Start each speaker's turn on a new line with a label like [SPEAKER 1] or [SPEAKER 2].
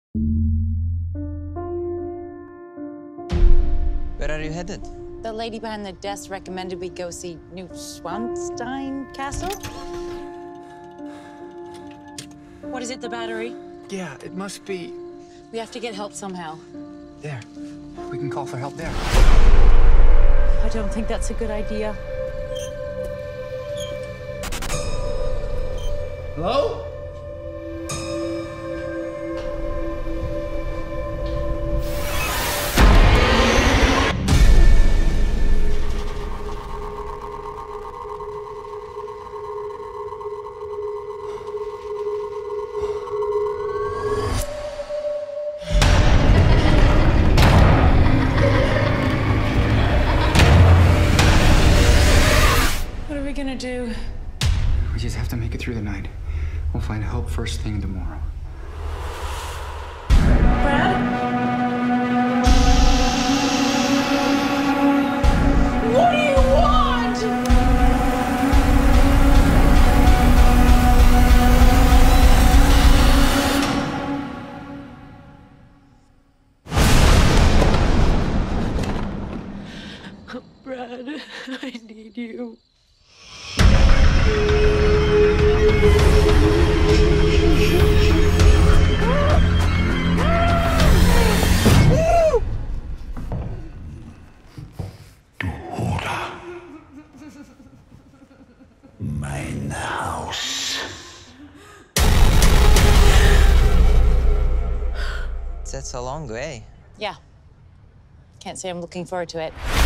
[SPEAKER 1] Where are you headed?
[SPEAKER 2] The lady behind the desk recommended we go see Neuschwanstein Castle. What is it, the battery?
[SPEAKER 3] Yeah, it must be.
[SPEAKER 2] We have to get help somehow.
[SPEAKER 3] There. We can call for help there.
[SPEAKER 2] I don't think that's a good idea.
[SPEAKER 3] Hello?
[SPEAKER 2] What are we gonna do?
[SPEAKER 3] We just have to make it through the night. We'll find help first thing tomorrow.
[SPEAKER 2] Brad? What do you want? Brad, I need you.
[SPEAKER 4] Mein Haus.
[SPEAKER 1] That's a long way.
[SPEAKER 2] Yeah. Can't say I'm looking forward to it.